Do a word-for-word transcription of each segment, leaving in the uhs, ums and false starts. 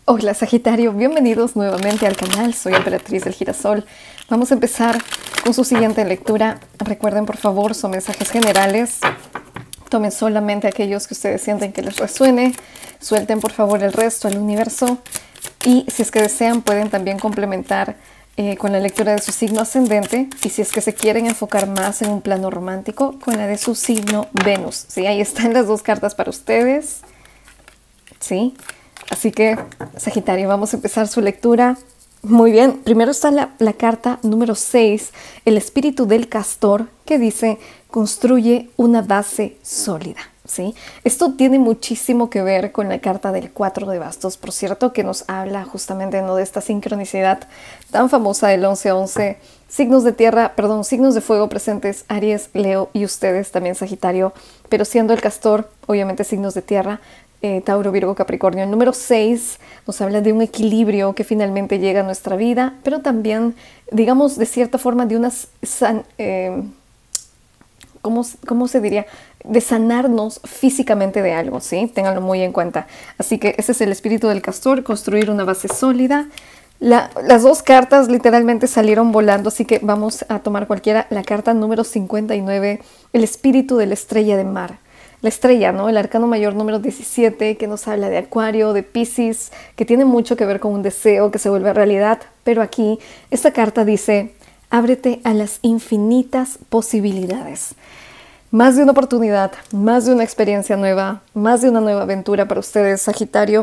Hola Sagitario, bienvenidos nuevamente al canal, soy Emperatriz del Girasol. Vamos a empezar con su siguiente lectura. Recuerden por favor, son mensajes generales. Tomen solamente aquellos que ustedes sienten que les resuene. Suelten por favor el resto al universo. Y si es que desean pueden también complementar eh, con la lectura de su signo ascendente. Y si es que se quieren enfocar más en un plano romántico, con la de su signo Venus. ¿Sí? Ahí están las dos cartas para ustedes. ¿Sí? Así que, Sagitario, vamos a empezar su lectura. Muy bien, primero está la, la carta número seis, el espíritu del castor, que dice, construye una base sólida. ¿Sí? Esto tiene muchísimo que ver con la carta del cuatro de bastos, por cierto, que nos habla justamente ¿no? de esta sincronicidad tan famosa del once once. Signos de tierra, perdón, signos de fuego presentes, Aries, Leo y ustedes también, Sagitario, pero siendo el castor, obviamente signos de tierra, Eh, Tauro, Virgo, Capricornio. El número seis nos habla de un equilibrio que finalmente llega a nuestra vida, pero también, digamos, de cierta forma de unas, san, eh, ¿cómo, ¿cómo se diría? De sanarnos físicamente de algo, ¿sí? Ténganlo muy en cuenta. Así que ese es el espíritu del castor, construir una base sólida. La, las dos cartas literalmente salieron volando, así que vamos a tomar cualquiera. La carta número cincuenta y nueve, el espíritu de la estrella de mar. La estrella, ¿no? El arcano mayor número diecisiete, que nos habla de Acuario, de Piscis, que tiene mucho que ver con un deseo que se vuelve realidad. Pero aquí, esta carta dice, ábrete a las infinitas posibilidades. Más de una oportunidad, más de una experiencia nueva, más de una nueva aventura para ustedes, Sagitario.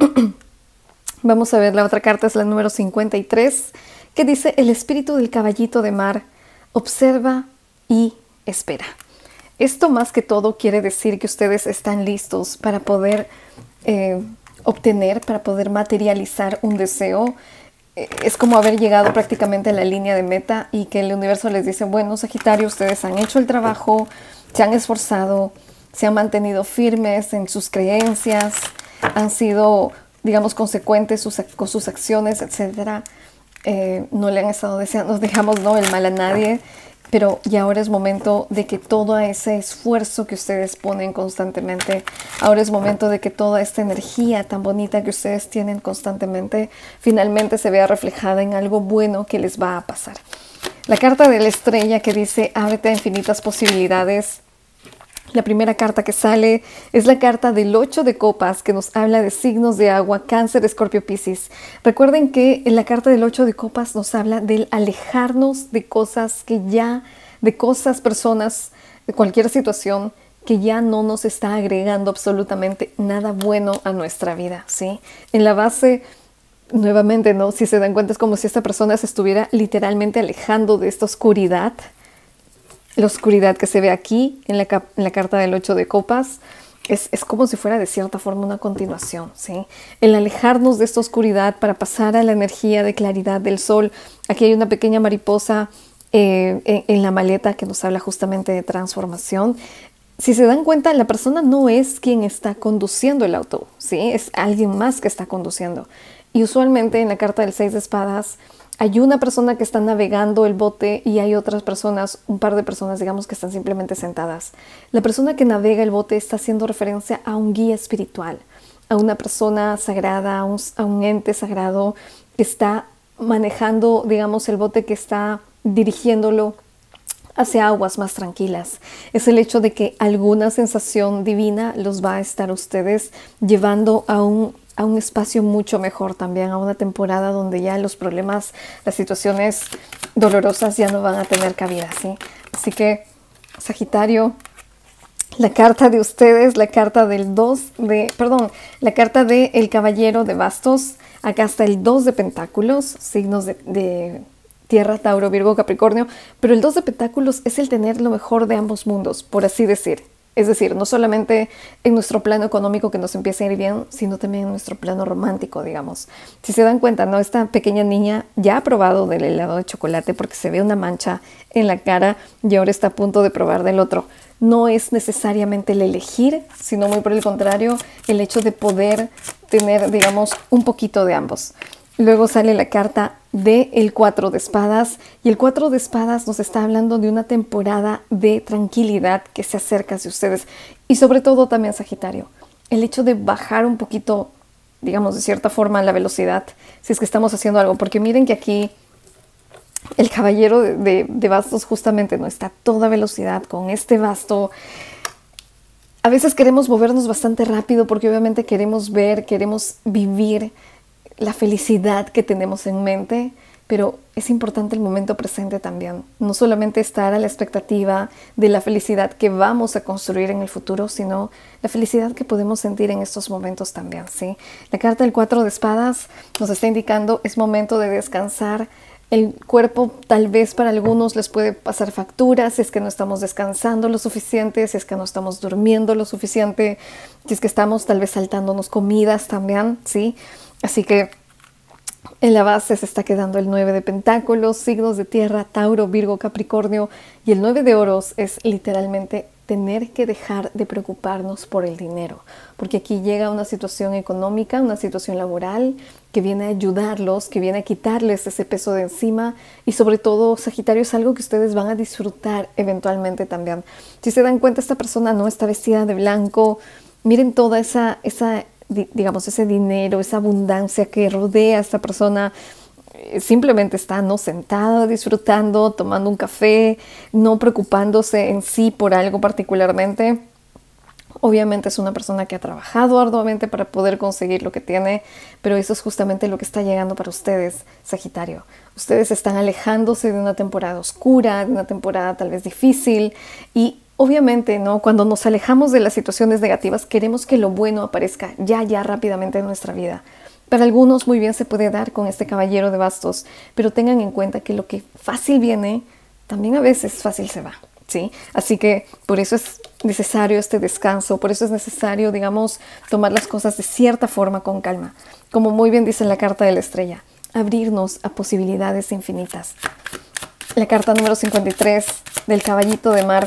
Vamos a ver, la otra carta es la número cincuenta y tres, que dice, el espíritu del caballito de mar, observa y espera. Esto más que todo quiere decir que ustedes están listos para poder eh, obtener, para poder materializar un deseo. Eh, es como haber llegado prácticamente a la línea de meta y que el universo les dice, bueno, Sagitario, ustedes han hecho el trabajo, se han esforzado, se han mantenido firmes en sus creencias, han sido, digamos, consecuentes sus, con sus acciones, etcétera. Eh, no le han estado deseando, digamos, no, el mal a nadie. Pero ya ahora es momento de que todo ese esfuerzo que ustedes ponen constantemente, ahora es momento de que toda esta energía tan bonita que ustedes tienen constantemente, finalmente se vea reflejada en algo bueno que les va a pasar. La carta de la estrella que dice, ábrete a infinitas posibilidades. La primera carta que sale es la carta del ocho de copas, que nos habla de signos de agua, Cáncer, Escorpio, Piscis. Recuerden que en la carta del ocho de copas nos habla del alejarnos de cosas que ya, de cosas, personas, de cualquier situación que ya no nos está agregando absolutamente nada bueno a nuestra vida, ¿sí? En la base, nuevamente, ¿no? Si se dan cuenta, es como si esta persona se estuviera literalmente alejando de esta oscuridad. La oscuridad que se ve aquí en la, en la carta del ocho de copas es, es como si fuera de cierta forma una continuación, ¿sí? El alejarnos de esta oscuridad para pasar a la energía de claridad del sol. Aquí hay una pequeña mariposa eh, en, en la maleta que nos habla justamente de transformación. Si se dan cuenta, la persona no es quien está conduciendo el auto, ¿sí? Es alguien más que está conduciendo. Y usualmente en la carta del seis de espadas hay una persona que está navegando el bote y hay otras personas, un par de personas, digamos, que están simplemente sentadas. La persona que navega el bote está haciendo referencia a un guía espiritual, a una persona sagrada, a un, a un ente sagrado que está manejando, digamos, el bote, que está dirigiéndolo hacia aguas más tranquilas. Es el hecho de que alguna sensación divina los va a estar ustedes llevando a un a un espacio mucho mejor también, a una temporada donde ya los problemas, las situaciones dolorosas ya no van a tener cabida, ¿sí? Así que, Sagitario, la carta de ustedes, la carta del dos de, perdón, la carta de el caballero de bastos, acá está el dos de pentáculos, signos de, de tierra, Tauro, Virgo, Capricornio, pero el dos de pentáculos es el tener lo mejor de ambos mundos, por así decir. Es decir, no solamente en nuestro plano económico que nos empieza a ir bien, sino también en nuestro plano romántico, digamos. Si se dan cuenta, ¿no? Esta pequeña niña ya ha probado del helado de chocolate porque se ve una mancha en la cara y ahora está a punto de probar del otro. No es necesariamente el elegir, sino muy por el contrario, el hecho de poder tener, digamos, un poquito de ambos. Luego sale la carta del cuatro de espadas y el cuatro de espadas nos está hablando de una temporada de tranquilidad que se acerca hacia ustedes y sobre todo también, Sagitario, el hecho de bajar un poquito digamos, de cierta forma la velocidad, si es que estamos haciendo algo. Porque miren que aquí el caballero de, de, de bastos justamente no está a toda velocidad con este basto. A veces queremos movernos bastante rápido porque obviamente queremos ver, queremos vivir la felicidad que tenemos en mente, pero es importante el momento presente también. No solamente estar a la expectativa de la felicidad que vamos a construir en el futuro, sino la felicidad que podemos sentir en estos momentos también, ¿sí? La carta del cuatro de espadas nos está indicando es momento de descansar. El cuerpo tal vez para algunos les puede pasar facturas si es que no estamos descansando lo suficiente, si es que no estamos durmiendo lo suficiente, si es que estamos tal vez saltándonos comidas también, ¿sí? Así que en la base se está quedando el nueve de pentáculos, signos de tierra, Tauro, Virgo, Capricornio, y el nueve de oros es literalmente tener que dejar de preocuparnos por el dinero, porque aquí llega una situación económica, una situación laboral que viene a ayudarlos, que viene a quitarles ese peso de encima, y sobre todo, Sagitario, es algo que ustedes van a disfrutar eventualmente también. Si se dan cuenta, esta persona no está vestida de blanco. Miren toda esa, esa digamos, ese dinero, esa abundancia que rodea a esta persona. Simplemente está no sentada, disfrutando, tomando un café, no preocupándose en sí por algo particularmente. Obviamente es una persona que ha trabajado arduamente para poder conseguir lo que tiene, pero eso es justamente lo que está llegando para ustedes, Sagitario. Ustedes están alejándose de una temporada oscura, de una temporada tal vez difícil, y obviamente, ¿no? Cuando nos alejamos de las situaciones negativas, queremos que lo bueno aparezca ya, ya rápidamente en nuestra vida. Para algunos muy bien se puede dar con este caballero de bastos, pero tengan en cuenta que lo que fácil viene, también a veces fácil se va, ¿sí? Así que por eso es necesario este descanso, por eso es necesario, digamos, tomar las cosas de cierta forma con calma. Como muy bien dice la carta de la estrella, abrirnos a posibilidades infinitas. La carta número cincuenta y tres del caballito de mar,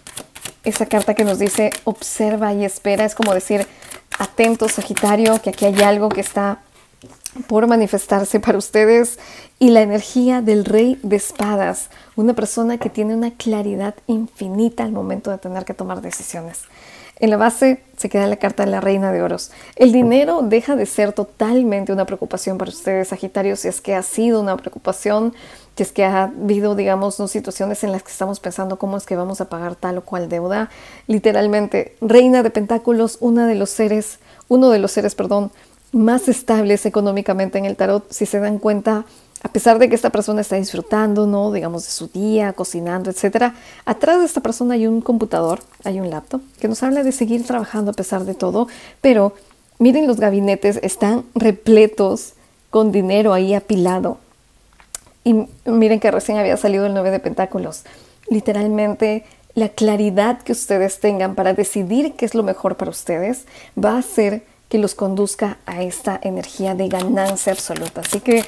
esa carta que nos dice observa y espera, es como decir, atento, Sagitario, que aquí hay algo que está por manifestarse para ustedes. Y la energía del rey de espadas, una persona que tiene una claridad infinita al momento de tener que tomar decisiones. En la base se queda la carta de la reina de oros. El dinero deja de ser totalmente una preocupación para ustedes, Sagitario, si es que ha sido una preocupación, si es que ha habido, digamos, ¿no? situaciones en las que estamos pensando cómo es que vamos a pagar tal o cual deuda. Literalmente, reina de pentáculos, una de los seres, uno de los seres, perdón, más estables económicamente en el tarot. Si se dan cuenta, a pesar de que esta persona está disfrutando, ¿no? digamos, de su día, cocinando, etcétera, atrás de esta persona hay un computador, hay un laptop, que nos habla de seguir trabajando a pesar de todo. Pero miren, los gabinetes están repletos con dinero ahí apilado. Y miren que recién había salido el nueve de pentáculos. Literalmente, la claridad que ustedes tengan para decidir qué es lo mejor para ustedes va a hacer que los conduzca a esta energía de ganancia absoluta. Así que,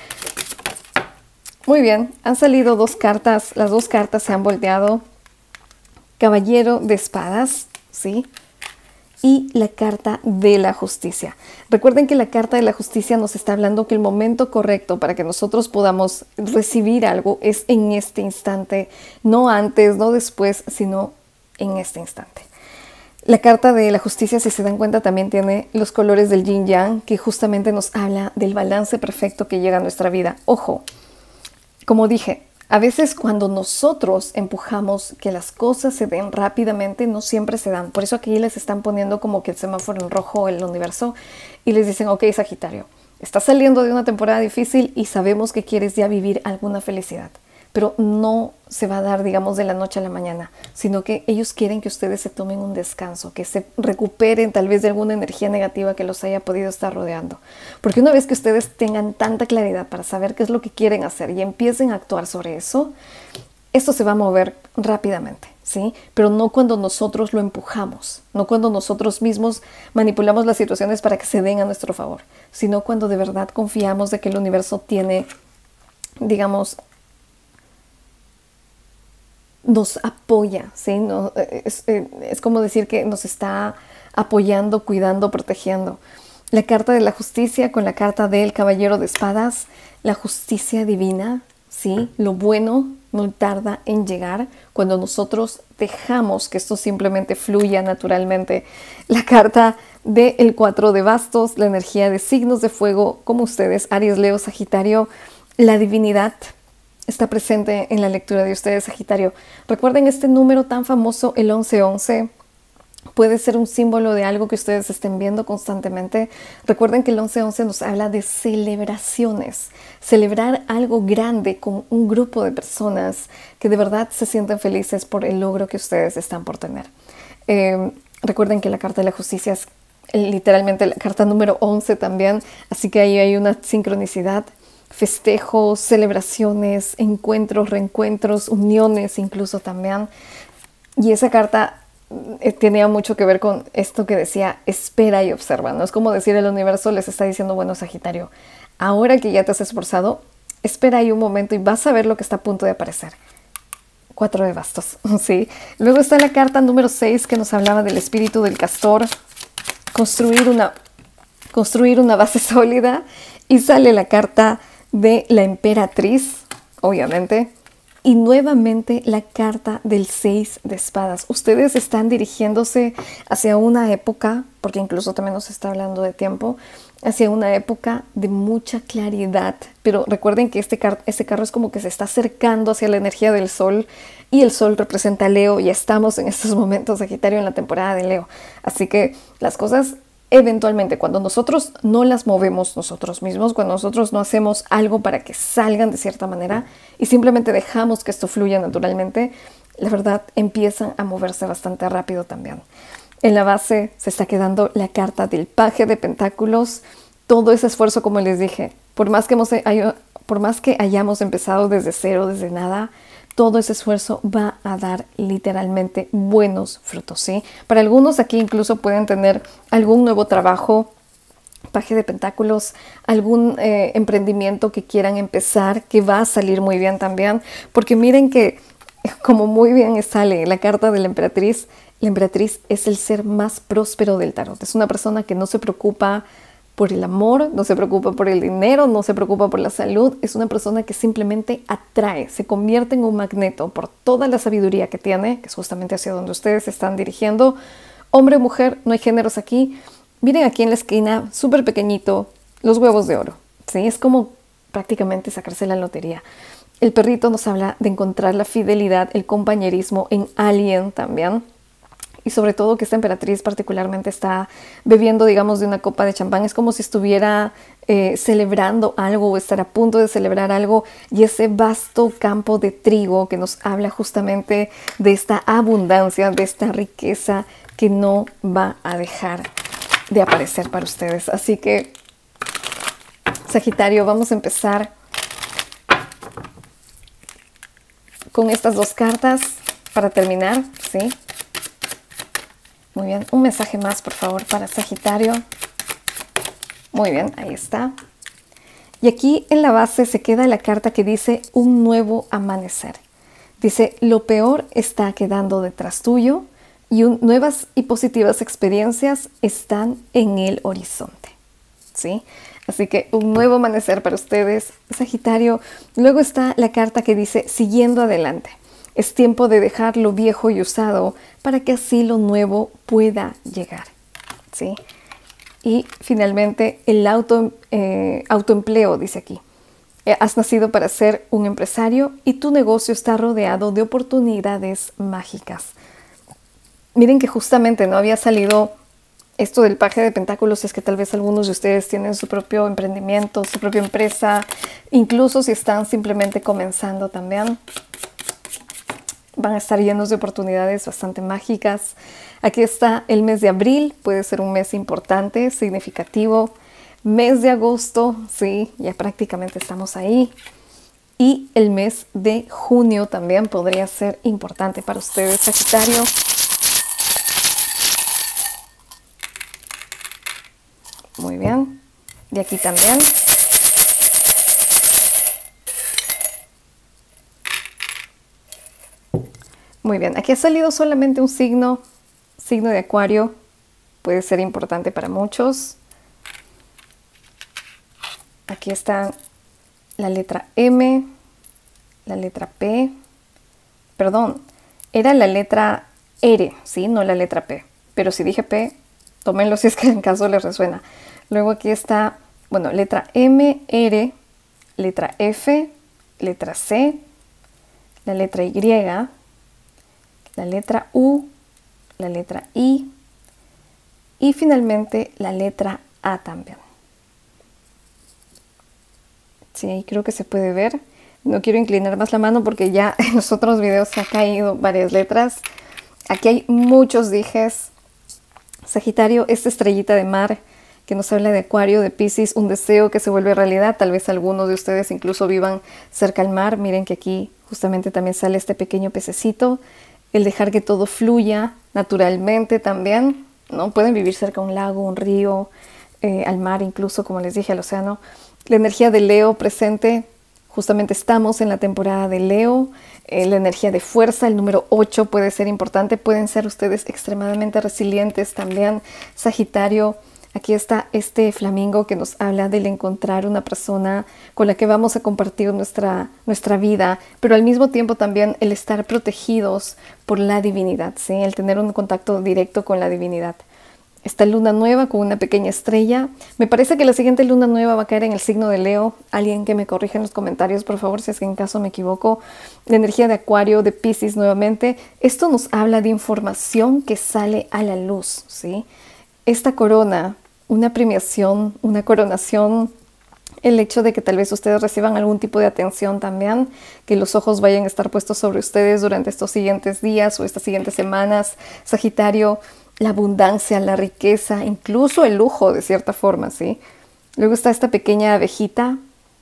muy bien, han salido dos cartas, las dos cartas se han volteado. Caballero de espadas, ¿sí? Y la carta de la justicia. Recuerden que la carta de la justicia nos está hablando que el momento correcto para que nosotros podamos recibir algo es en este instante, no antes, no después, sino en este instante. La carta de la justicia, si se dan cuenta, también tiene los colores del yin yang, que justamente nos habla del balance perfecto que llega a nuestra vida. Ojo, como dije, a veces cuando nosotros empujamos que las cosas se den rápidamente, no siempre se dan. Por eso aquí les están poniendo como que el semáforo en rojo el universo y les dicen, ok, Sagitario, estás saliendo de una temporada difícil y sabemos que quieres ya vivir alguna felicidad. Pero no se va a dar, digamos, de la noche a la mañana, sino que ellos quieren que ustedes se tomen un descanso, que se recuperen tal vez de alguna energía negativa que los haya podido estar rodeando. Porque una vez que ustedes tengan tanta claridad para saber qué es lo que quieren hacer y empiecen a actuar sobre eso, esto se va a mover rápidamente, ¿sí? Pero no cuando nosotros lo empujamos, no cuando nosotros mismos manipulamos las situaciones para que se den a nuestro favor, sino cuando de verdad confiamos de que el universo tiene, digamos, nos apoya, ¿sí? No, es, es como decir que nos está apoyando, cuidando, protegiendo. La carta de la justicia con la carta del caballero de espadas, la justicia divina, ¿sí? Lo bueno no tarda en llegar cuando nosotros dejamos que esto simplemente fluya naturalmente. La carta del cuatro de bastos, la energía de signos de fuego como ustedes, Aries, Leo, Sagitario, la divinidad está presente en la lectura de ustedes, Sagitario. Recuerden este número tan famoso, el once once. Puede ser un símbolo de algo que ustedes estén viendo constantemente. Recuerden que el once once nos habla de celebraciones. Celebrar algo grande con un grupo de personas que de verdad se sienten felices por el logro que ustedes están por tener. Eh, recuerden que la carta de la justicia es literalmente la carta número once también. Así que ahí hay una sincronicidad. Festejos, celebraciones, encuentros, reencuentros, uniones incluso también. Y esa carta eh, tenía mucho que ver con esto que decía, espera y observa. No es como decir el universo les está diciendo, bueno, Sagitario, ahora que ya te has esforzado, espera ahí un momento y vas a ver lo que está a punto de aparecer. Cuatro de bastos, ¿sí? Luego está la carta número seis que nos hablaba del espíritu del castor, construir una, construir una base sólida, y sale la carta de la emperatriz, obviamente, y nuevamente la carta del seis de espadas. Ustedes están dirigiéndose hacia una época, porque incluso también nos está hablando de tiempo, hacia una época de mucha claridad. Pero recuerden que este, car este carro es como que se está acercando hacia la energía del sol, y el sol representa a Leo, y estamos en estos momentos, Sagitario, en la temporada de Leo. Así que las cosas eventualmente, cuando nosotros no las movemos nosotros mismos, cuando nosotros no hacemos algo para que salgan de cierta manera y simplemente dejamos que esto fluya naturalmente, la verdad empiezan a moverse bastante rápido también. En la base se está quedando la carta del paje de pentáculos. Todo ese esfuerzo, como les dije, por más que, hemos, por más que hayamos empezado desde cero, desde nada, todo ese esfuerzo va a dar literalmente buenos frutos, ¿sí? Para algunos aquí incluso pueden tener algún nuevo trabajo, paje de pentáculos, algún eh, emprendimiento que quieran empezar, que va a salir muy bien también, porque miren que como muy bien sale la carta de la emperatriz, la emperatriz es el ser más próspero del tarot. Es una persona que no se preocupa por el amor, no se preocupa por el dinero, no se preocupa por la salud. Es una persona que simplemente atrae, se convierte en un magneto por toda la sabiduría que tiene, que es justamente hacia donde ustedes se están dirigiendo. Hombre o mujer, no hay géneros aquí. Miren aquí en la esquina, súper pequeñito, los huevos de oro, ¿sí? Es como prácticamente sacarse la lotería. El perrito nos habla de encontrar la fidelidad, el compañerismo en alguien también. Y sobre todo que esta emperatriz particularmente está bebiendo, digamos, de una copa de champán. Es como si estuviera eh, celebrando algo o estar a punto de celebrar algo. Y ese vasto campo de trigo que nos habla justamente de esta abundancia, de esta riqueza que no va a dejar de aparecer para ustedes. Así que, Sagitario, vamos a empezar con estas dos cartas para terminar, ¿sí? Muy bien, un mensaje más, por favor, para Sagitario. Muy bien, ahí está. Y aquí en la base se queda la carta que dice un nuevo amanecer. Dice, lo peor está quedando detrás tuyo y un, nuevas y positivas experiencias están en el horizonte, ¿sí? Así que un nuevo amanecer para ustedes, Sagitario. Luego está la carta que dice, siguiendo adelante. Es tiempo de dejar lo viejo y usado para que así lo nuevo pueda llegar, ¿sí? Y finalmente el auto, eh, autoempleo, dice aquí. Has nacido para ser un empresario y tu negocio está rodeado de oportunidades mágicas. Miren que justamente no había salido esto del paje de pentáculos. Es que tal vez algunos de ustedes tienen su propio emprendimiento, su propia empresa, incluso si están simplemente comenzando también. Van a estar llenos de oportunidades bastante mágicas. Aquí está el mes de abril, puede ser un mes importante, significativo. Mes de agosto, sí, ya prácticamente estamos ahí. Y el mes de junio también podría ser importante para ustedes, Sagitario. Muy bien. Y aquí también. Muy bien, aquí ha salido solamente un signo, signo de Acuario, puede ser importante para muchos. Aquí está la letra M, la letra P, perdón, era la letra R, ¿sí? No la letra P, pero si dije P, tómenlo si es que en caso les resuena. Luego aquí está, bueno, letra M, R, letra F, letra C, la letra Y, la letra U, la letra I y finalmente la letra A también. Sí, ahí creo que se puede ver. No quiero inclinar más la mano porque ya en los otros videos se han caído varias letras. Aquí hay muchos dijes. Sagitario, esta estrellita de mar que nos habla de Acuario, de Piscis, un deseo que se vuelve realidad. Tal vez algunos de ustedes incluso vivan cerca al mar. Miren que aquí justamente también sale este pequeño pececito. El dejar que todo fluya naturalmente también, ¿no? Pueden vivir cerca a un lago, un río, eh, al mar incluso, como les dije, al océano. La energía de Leo presente, justamente estamos en la temporada de Leo. Eh, la energía de fuerza, el número ocho puede ser importante. Pueden ser ustedes extremadamente resilientes también. Sagitario, aquí está este flamingo que nos habla del encontrar una persona con la que vamos a compartir nuestra, nuestra vida, pero al mismo tiempo también el estar protegidos por la divinidad, ¿sí? El tener un contacto directo con la divinidad. Esta luna nueva con una pequeña estrella. Me parece que la siguiente luna nueva va a caer en el signo de Leo. Alguien que me corrija en los comentarios, por favor, si es que en caso me equivoco. La energía de Acuario, de Piscis nuevamente. Esto nos habla de información que sale a la luz, ¿sí? Esta corona, una premiación, una coronación, el hecho de que tal vez ustedes reciban algún tipo de atención también, que los ojos vayan a estar puestos sobre ustedes durante estos siguientes días o estas siguientes semanas. Sagitario, la abundancia, la riqueza, incluso el lujo de cierta forma, ¿sí? Luego está esta pequeña abejita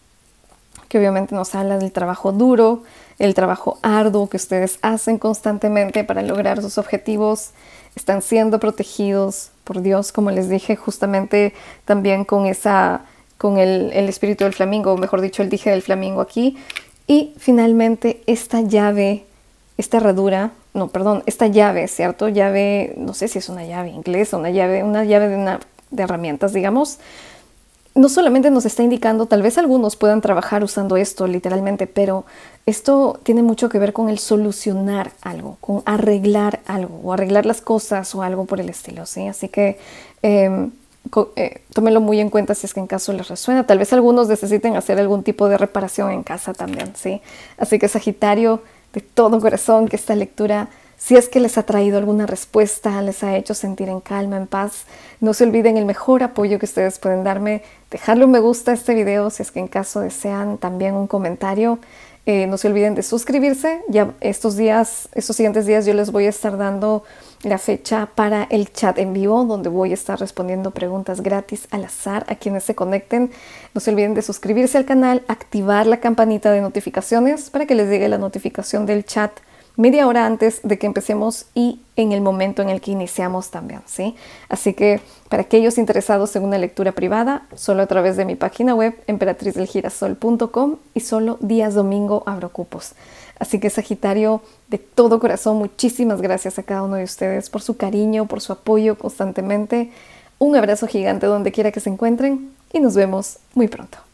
que obviamente nos habla del trabajo duro, el trabajo arduo que ustedes hacen constantemente para lograr sus objetivos. Están siendo protegidos por Dios, como les dije, justamente también con esa, con el, el espíritu del flamingo, o mejor dicho, el dije del flamingo aquí. Y finalmente esta llave, esta herradura, no, perdón, esta llave, ¿cierto? Llave, no sé si es una llave inglesa, una llave, una llave de, una, de herramientas, digamos. No solamente nos está indicando, tal vez algunos puedan trabajar usando esto literalmente, pero esto tiene mucho que ver con el solucionar algo, con arreglar algo, o arreglar las cosas o algo por el estilo, ¿sí? Así que eh, eh, tómenlo muy en cuenta si es que en caso les resuena. Tal vez algunos necesiten hacer algún tipo de reparación en casa también, ¿sí? Así que Sagitario, de todo corazón, que esta lectura, si es que les ha traído alguna respuesta, les ha hecho sentir en calma, en paz, no se olviden el mejor apoyo que ustedes pueden darme, dejarle un me gusta a este video, si es que en caso desean también un comentario. Eh, no se olviden de suscribirse. Ya estos días, estos siguientes días yo les voy a estar dando la fecha para el chat en vivo, donde voy a estar respondiendo preguntas gratis al azar a quienes se conecten. No se olviden de suscribirse al canal, activar la campanita de notificaciones para que les llegue la notificación del chat media hora antes de que empecemos y en el momento en el que iniciamos también, ¿sí? Así que para aquellos interesados en una lectura privada, solo a través de mi página web, emperatriz del girasol punto com, y solo días domingo abro cupos. Así que Sagitario, de todo corazón, muchísimas gracias a cada uno de ustedes por su cariño, por su apoyo constantemente. Un abrazo gigante donde quiera que se encuentren y nos vemos muy pronto.